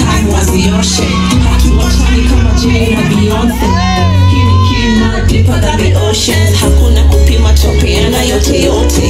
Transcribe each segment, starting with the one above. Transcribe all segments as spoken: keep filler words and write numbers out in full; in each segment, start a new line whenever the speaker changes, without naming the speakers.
time wazioshe. Hatuwachani kama Jay na Beyonce. Hii ni kina deeper than the oceans. Hakuna kupima chopeana yote yote.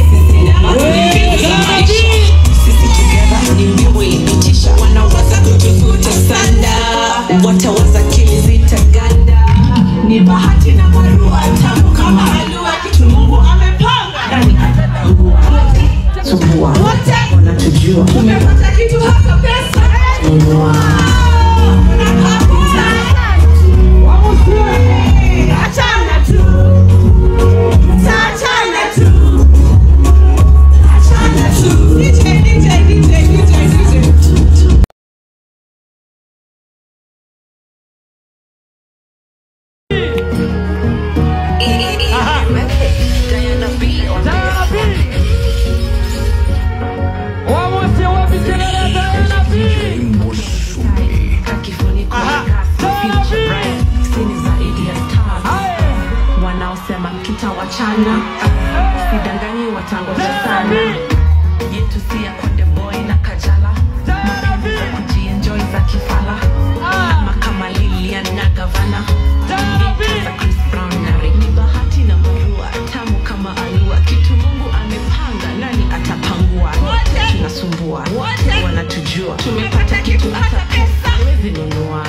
Sisi together ni mbiwe ipitisha. Wanawaza kutufuta sana, watawaza kili zitaganda. Ni bahati na barua tamu kama halua. Kitu Mungu amepanga ndani atapangua. Sumbua wote wanatujua. Tumepata kitu hata pesa. Wow. Achana tu. Achana tu. Achana tu. D J, D J, D J, D J, D J. Wachana sidanganyi watangoja sana yetu siya Konde Boy na Kajala mapenzi za kujienjoy za kifala ama kama Lilian na Gavana vitu za Chris Brown na Rick. Ni bahati na barua tamu kama alua. Kitu Mungu amepanga nani atapangua. Wote tunasumbua, wote wanatujua. Tumepata kitu hata pesa hawezi nunua.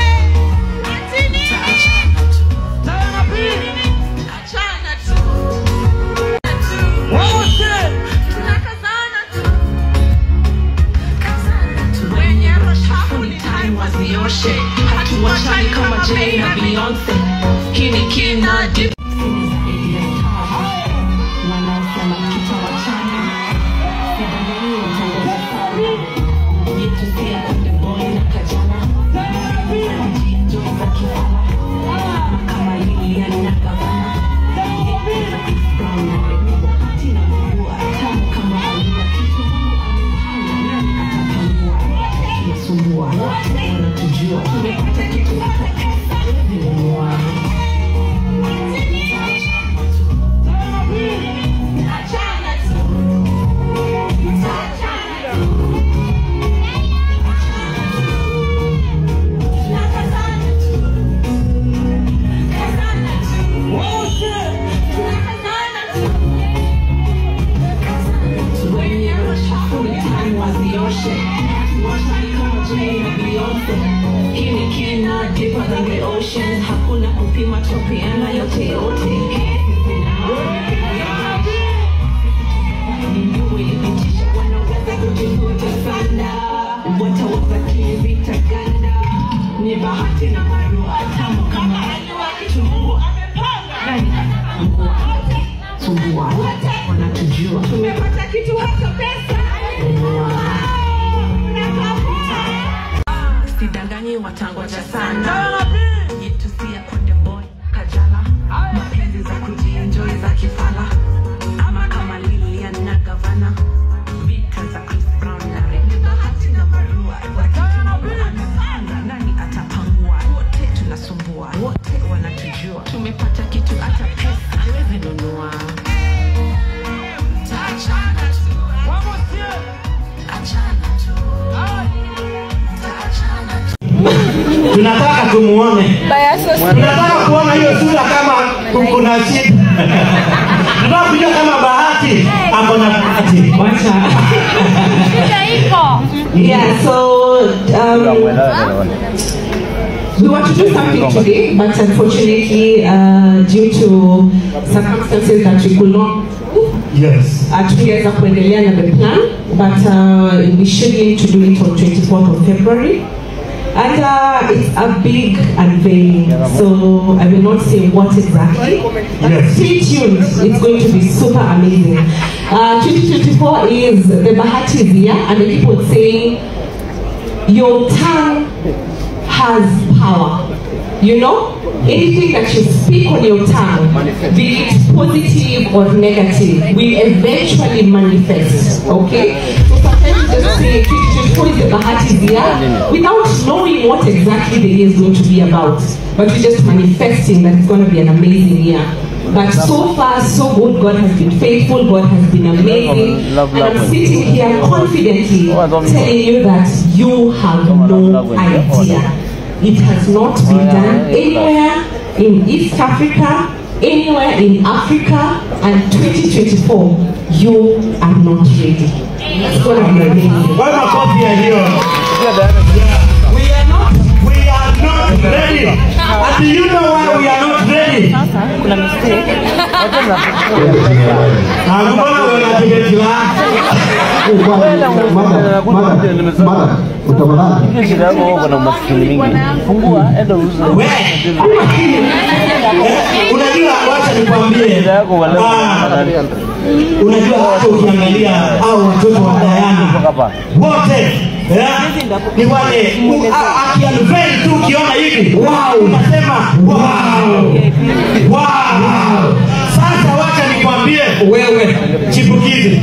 Hatuwachani kama Jay na Beyonce. Hii ni kina deep. Wanaosema kitawachana sidangani watangoja sana yetu siya Konde Boy na Kajala mapenzi za kifala ama kama Lilian na Gavana vitu za Chris Brown na Rick. Ni bahati na barua tamu kama alua. Kitu Mungu amepanga nani atapangua. Tunasumbua, wanatujua. Tumepata kitu hata pesa hawezi nunua. Achana tu. Achana tu. Tunakazana tu. Kazana tu. Wote tunakazana tu. Kazana tu. Wenye roho ni time wazioshe. Hatuwachani kama Jay na Beyonce. Hii ni kina deeper than the oceans. Hakuna kupima chopeana yote yote. Ni mbiwe ipitisha. Wanaweza kujifuta sana, watawaza kili zitaganda. Ni bahati na barua tamu kama halua. Kitu Mungu amepanga nani atapangua. Sumbua wote wanatujua. Tumepata kitu hata pesa. Sidanganyi watangoja sana yetu siya Konde Boy Kajala mapenzi za kujienjoy za kifala ama kama Lilian na Gavana vitu za Chris Brown na Rick. Ni bahati na barua amepanga nani atapangua. Wote tunasumbua, wote wanatujua. Tumepata kitu hata pesa hawezi nunua. Achana tu. Achana tu.
Tunataka tumuone. Tunataka kuona hiyo sura kama kuna shida. Tunataka kujua kama Bahati hapo na Bahati. Wacha.
Yeah, so um, we want to do something today, but unfortunately, uh, due to circumstances that we could not,
yes,
hatuweza kuendelea na the plan, but uh, we should aim to do it on twenty-fourth of February. And uh, it's a big unveiling, so I will not say what exactly.
Yes.
Stay tuned, it's going to be super amazing. Uh, twenty twenty-four is the Bahati year, and I keep on saying, your tongue has power. You know, anything that you speak on your tongue, be it positive or negative, will eventually manifest. Okay? So sometimes you just say, twenty twenty-four is the Bahati year, without knowing what exactly the year is going to be about. But we're just manifesting that it's going to be an amazing year. But so far, so good. God has been faithful. God has been amazing.
Love, love,
and I'm
love.
sitting here confidently telling you that you have no idea. It has not been done anywhere in East Africa, anywhere in Africa, and twenty twenty-four, you are not ready. That's what I'm saying.
Why my coffee here?
We are not.
We are not ready. And do you know why we are not ready?
Kuna mistake.
Na mbona wanapiga silaha?
Shida yako kuna maskini mingi. Fungua enda uze.
Wewe. Unajua wacha nikwambie.
Shida yako wale.
Unajua hata ukiangalia au watoto wa Diana wote eh, ni wale akianvei tu ukiona hivi wow, unasema wow, wow. Sasa wacha nikwambie wewe chipukizi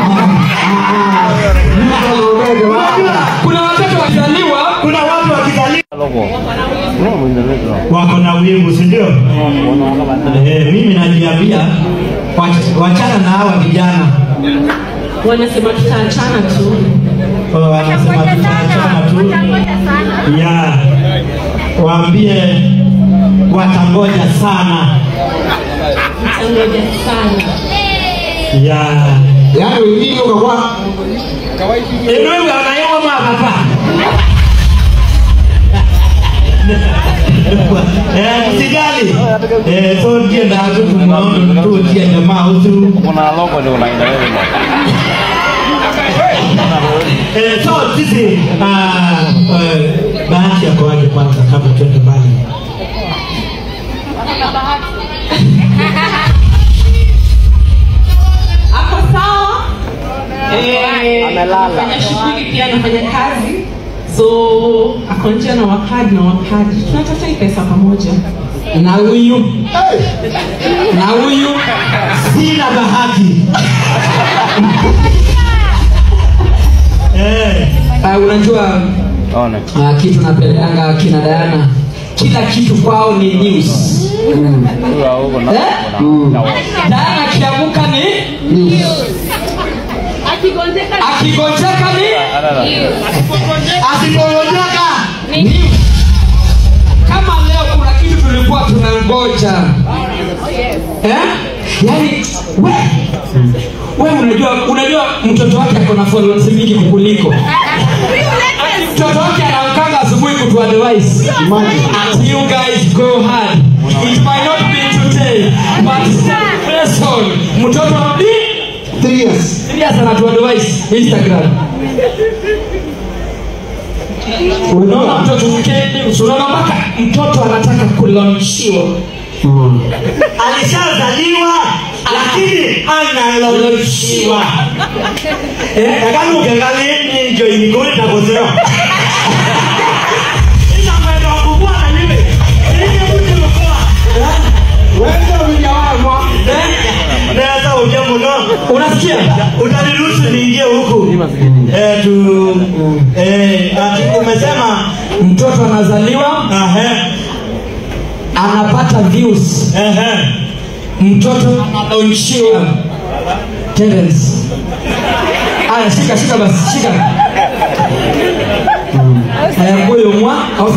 kuna watoto wakizaliwa, kuna watu wakizaliwa wako na wingu, si ndio? Eh, mimi najiambia wachana na hawa vijana.
Wanasema tutaachana tu.
Oh, wanasema tutaachana tu. Ya. Waambie watangoja sana.
Watangoja sana.
Ya.
Yaani wengine ukakuwa
kawaida. Ndio wanayewa mama. Eh, sijali. Eh, so dia dah tu semua tu dia dah mau tu.
Kuna logo ndio unaenda wewe.
Eh, so sisi ah bahati yako aje kwanza kabla tuende mbali.
Hapo sawa? Eh,
amelala.
Fanya shughuli pia anafanya kazi. So akonja na wakadi na wakadi tunatafuta hii pesa pamoja
Na huyu na huyu sina bahati. Eh,
uh, unajua
Ona.
uh, kitu napendanga kina Diana, kila kitu kwao ni news. Mm.
Huyo huko na.
Mm. Diana kiamuka ni news.
akigonjeka
Akigonjeka ni
asipoondoka
news. Kama leo kuna kitu tulikuwa tunangoja. Eh? Yaani we wewe unajua unajua mtoto wake ako na followers mingi kukuliko. Mtoto wake anaamkanga asubuhi kutu advice. And you guys go hard. It might not be today, but listen, mtoto ni three years. three years anatu advice Instagram. Unaona mtoto mkeni, unaona mpaka mtoto anataka kulaunchiwa.
Mm. Alishazaliwa lakini analaunchiwa. Eh, kama ukiangalia ndio inikoni na kozeo. Ina maana kubwa na nini? Ile mtu mkoa. Wewe unyawa Nasa ujambo no.
Unasikia?
Utaniruhusu niingie huku. Eh tu eh ati umesema
mtoto anazaliwa,
aha,
anapata views.
Ehe.
Mtoto anaonchiwa. Terence. Aya, shika shika basi, shika. Aya, moyo mwa au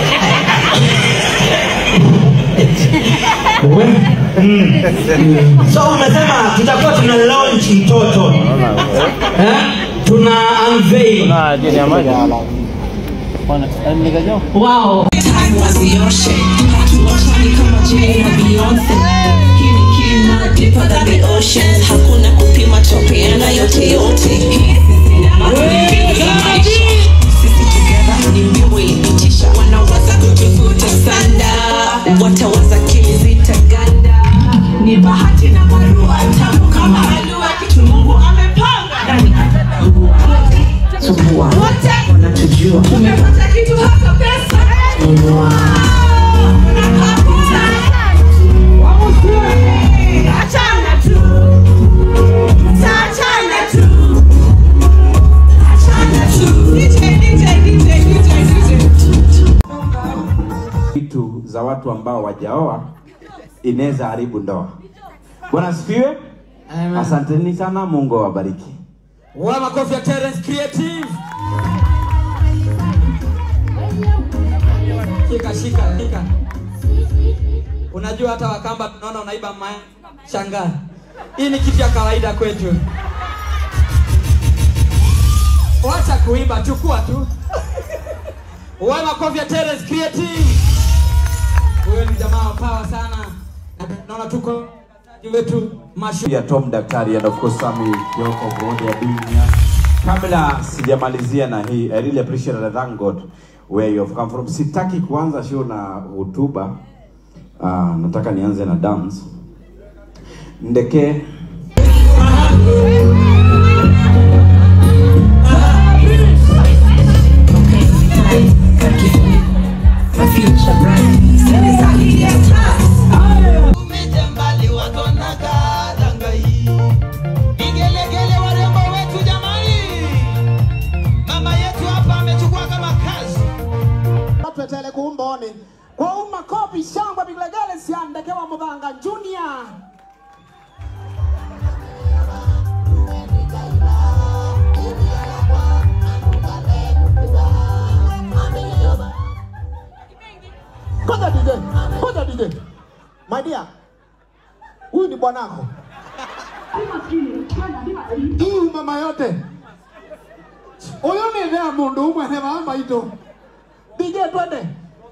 wewe.
Mm. So umesema tutakuwa tuna launch mtoto.
Eh? Tuna unveil.
Na jeni amaje. Bwana, nikajo.
wow
Time was the ocean. Hatuwachani kama Jay na Beyonce. Hii ni kina deeper than the ocean. Hakuna kupima topeana yote yote. Hii sisi na maisha. Sisi together ni mbimu ilipitisha. Wanawaza kutufuta sana. Watawaza kili zitaganda. Ni bahati na barua tamu kama halua. Kitu Mungu amepanga. Nani atatambua? Tumbua. Wanatujua. Tumepata kitu hata pesa. Wow.
Vitu za watu ambao wajaoa inaweza haribu ndoa. Bwana asifiwe. Asanteni sana, Mungu awabariki.
Wa makofi ya Terence Creative. Shika shika shika. Unajua hata Wakamba tunaona unaiba maya shangaa. Hii ni kitu ya kawaida kwetu. Wacha kuiba, chukua tu. Wa makofi ya Terence Creative. Wewe ni jamaa wa power sana. Naona tuko wetu mashu
ya Tom Daktari and of course Sami Kioko for their being here. Kabla sijamalizia na hii, I really appreciate and thank God where you have come from. Sitaki kuanza show na hotuba. Uh, nataka nianze na dance. Ndeke
Tele kumboni kwa uma kopi shangwa biglegele siande kewa Mudhanga Junior. Koja D J, koja D J. My dear, huyu ni bwanako. Hii mama yote. Oyo ni nea mundu umwe mama ito. D J twende.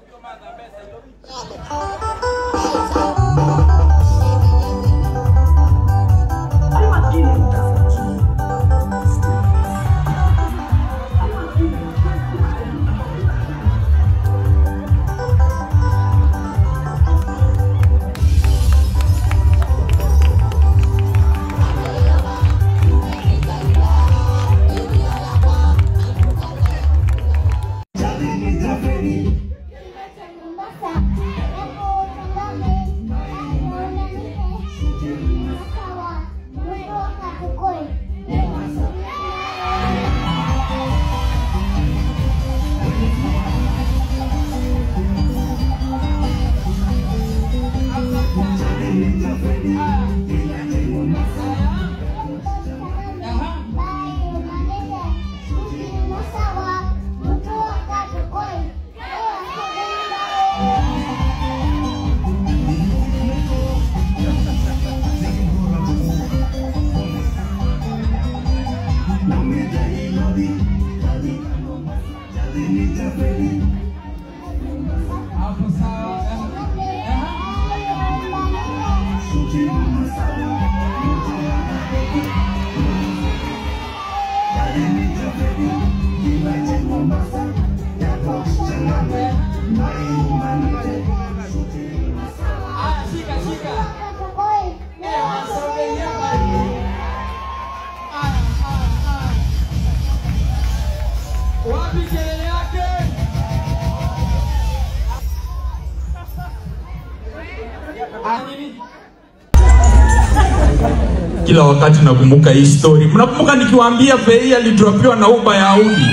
Kila wakati nakumbuka hii story. Mnakumbuka nikiwaambia Fei alidropiwa na Uber ya Audi?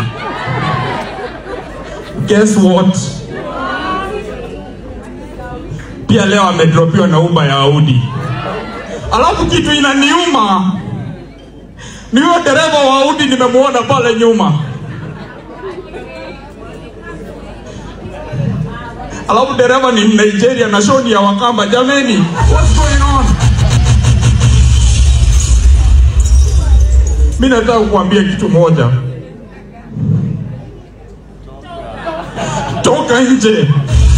Guess what? Pia leo amedropiwa na Uber ya Audi. Alafu kitu inaniuma ni huyo dereva wa Audi nimemuona pale nyuma. Alafu dereva ni Nigeria na show ni ya Wakamba. Jameni, what's going on? Mimi nataka kukuambia kitu moja. Toka nje.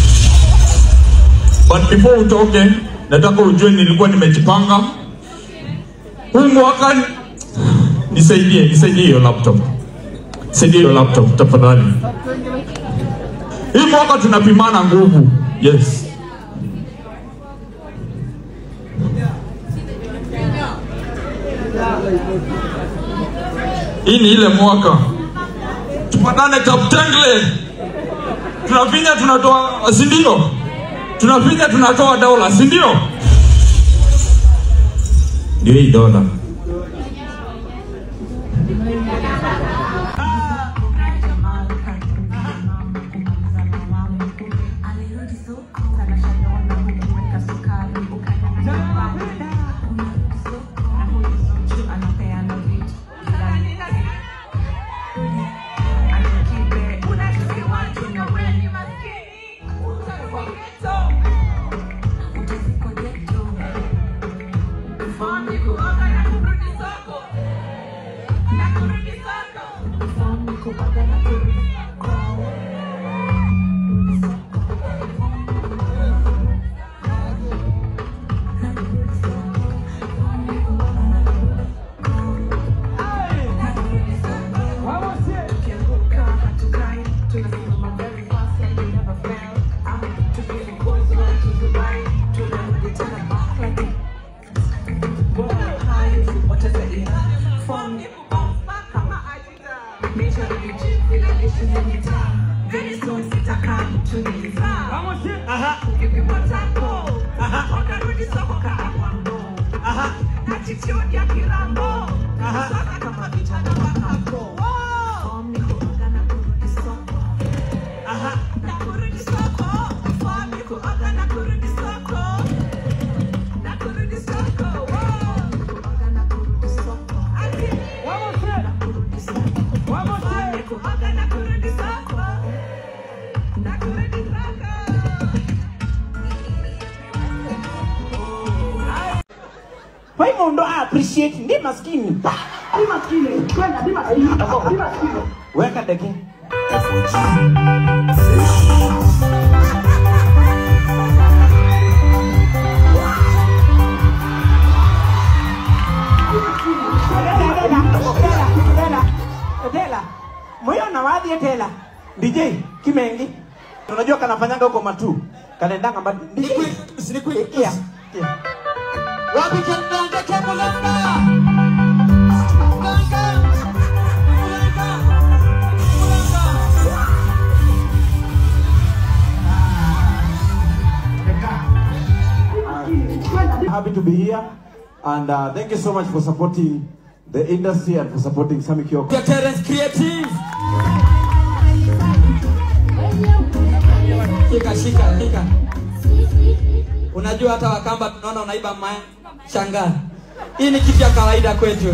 But before utoke, nataka ujue nilikuwa nimejipanga. Huu mwaka nisaidie, nisaidie hiyo laptop. Nisaidie hiyo laptop tafadhali. Hii mwaka tunapimana nguvu. Yes. Hii ni ile mwaka tupatane Kaptengle, tunafinya tunatoa, si ndio? Tunafinya tunatoa dola, si ndio? Ndio hii dola.
Alirudi so,
Why mondo appreciate ndi maskini. Ndi maskini. Kwenda ndi maskini. Ndi maskini. Weka deki. Tela. Moyo na wadhi tela. D J Kimengi. Unajua kanafanyanga huko matu. Kanaendanga mbali. D J usinikuikia. Wapi kenda kemo lamba? Ulanga. Ulanga. Happy to be here and uh, thank you so much for supporting the industry and for supporting Sammy Kioko.
Terence Creative. Shika shika shika. Unajua hata Wakamba tunaona unaiba mae shangaa. Hii ni kitu ya kawaida kwetu.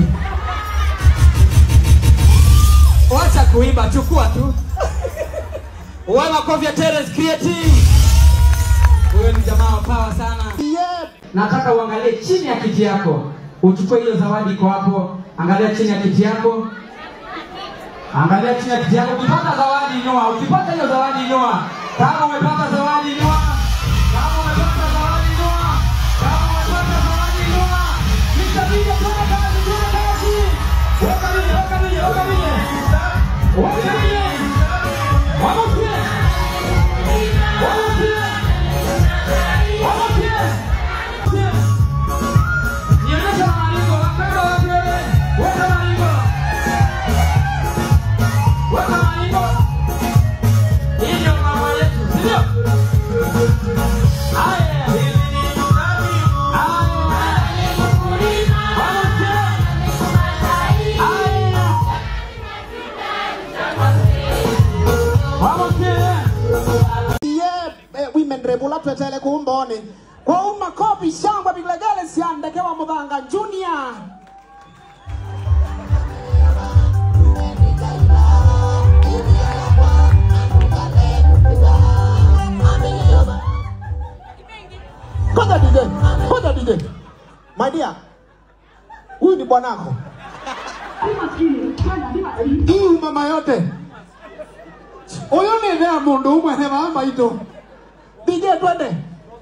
Wacha kuimba, chukua tu. Wewe makofi ya Terence Creative. Wewe ni jamaa wa power sana.
Yep.
Nataka uangalie chini ya kiti yako. Uchukue hiyo zawadi iko hapo. Angalia chini ya kiti yako. Angalia chini ya kiti yako. Ukipata zawadi inua. Ukipata hiyo zawadi inua. Kama umepata zawadi inua. Kama umepata zawadi inua. Kama umepata zawadi inua. Nitabidi tuna kazi, tuna kazi. Weka nini, weka nini, weka nini. Weka nini. Vamos bien. Vamos bien. Vamos bien. Nionyesha maringo, wapenda watu wewe. Weka maringo. Weka maringo. Hii ndio mama yetu, sio? Haya.
Women rebula twetele kumboni. Kwa uma kopi shangwa biglegele siande kewa Mudhanga Junior. Koda D J, koda D J. My dear, huyu ni bwanako. Hii mama yote. Oyo ni nea mundu umwe ne mama ito. D J twende.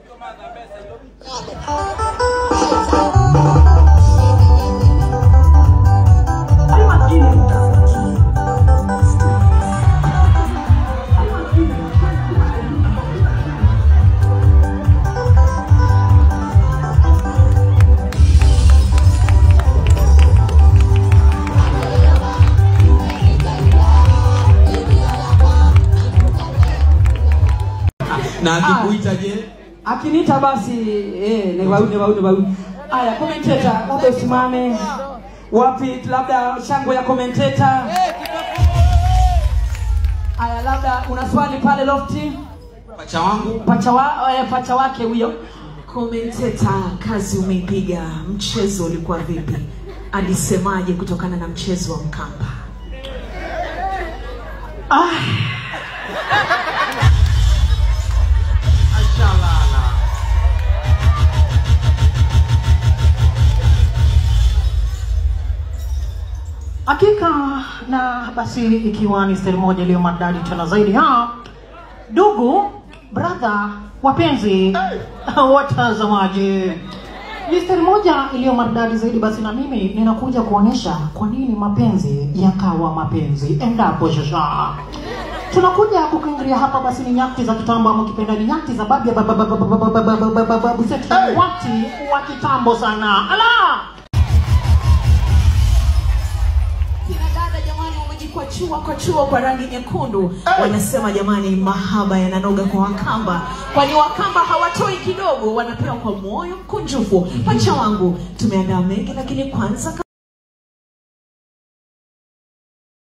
Na akikuita je? Akiniita basi eh ni wau ni wau ni wau. Aya, commentator labda usimame. Wapi labda shangwe ya commentator? Aya, labda una swali pale lofti? Pacha wangu. Pacha wa eh, pacha wake huyo.
Commentator, kazi umeipiga, mchezo ulikuwa vipi? Alisemaje kutokana na mchezo wa Mkamba?
Ah.
Hakika na basi ikiwa ni stari moja iliyo maridadi tena zaidi ha. Ndugu, brother, wapenzi, watazamaji. Ni stari moja iliyo maridadi zaidi basi na mimi ninakuja kuonesha kwa nini mapenzi yakawa mapenzi endapo shasha. Tunakuja kukuingilia hapa basi ni nyakti za kitambo ama kipenda ni nyakti za babu babu zetu wakati wa kitambo sana. Ala!
Kina dada jamani wamejikwachua kwa chua kwa rangi nyekundu. Hey. Wanasema jamani mahaba yananoga kwa Wakamba. Kwani Wakamba hawatoi kidogo, wanapewa kwa moyo mkunjufu. Pacha wangu tumeandaa mengi lakini kwanza